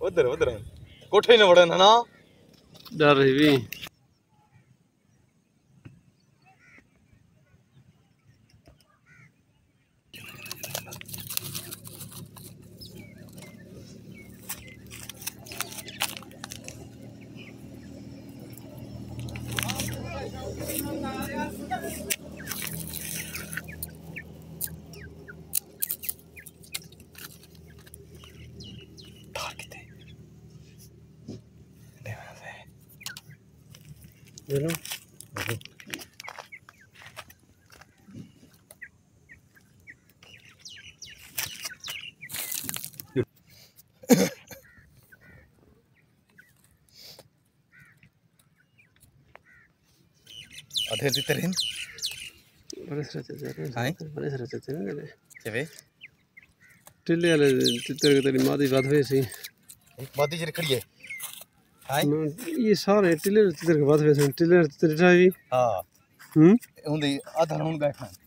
उधर उधर कोठे न वड़न ना डर रही भी हेलो अधे तेरेन बड़े सरे हाय बड़े सरे ने चवे टिल्ले वाले तितर के तेरी मादी बात हुई सी एक मादी जरी खड़ी है हाय ये सारे टिल्ले तितर के बात हुई सी टिल्ले तितर ठाई हां हम्म हुंदी आधा हुन बैठना